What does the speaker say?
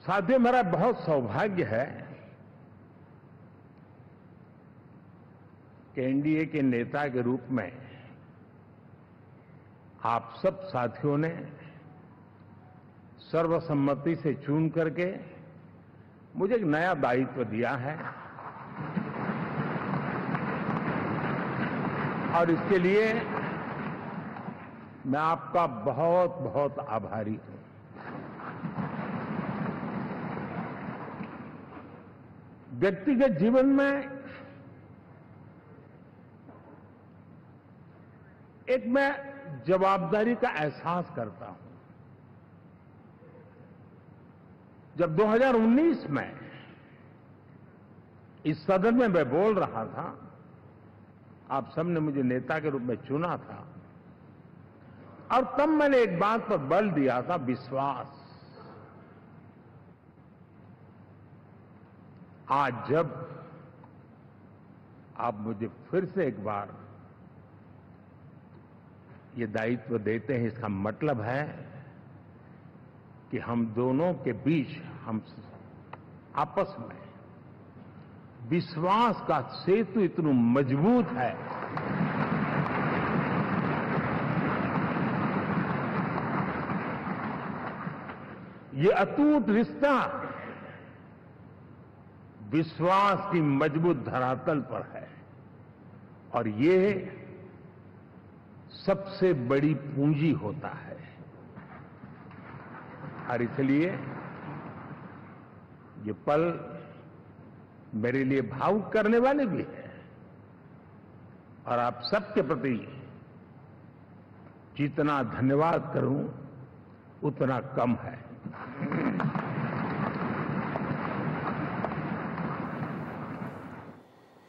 साथियों, मेरा बहुत सौभाग्य है कि एनडीए के नेता के रूप में आप सब साथियों ने सर्वसम्मति से चुन करके मुझे एक नया दायित्व दिया है और इसके लिए मैं आपका बहुत बहुत आभारी हूं। व्यक्तिगत जीवन में एक मैं जवाबदारी का एहसास करता हूं। जब 2019 में इस सदन में मैं बोल रहा था, आप सबने मुझे नेता के रूप में चुना था और तब मैंने एक बात पर बल दिया था, विश्वास। आज जब आप मुझे फिर से एक बार ये दायित्व देते हैं, इसका मतलब है कि हम दोनों के बीच, हम आपस में विश्वास का सेतु इतना मजबूत है ये अटूट रिश्ता विश्वास की मजबूत धरातल पर है और ये सबसे बड़ी पूंजी होता है। और इसलिए ये पल मेरे लिए भावुक करने वाले भी हैं और आप सबके प्रति जितना धन्यवाद करूं उतना कम है।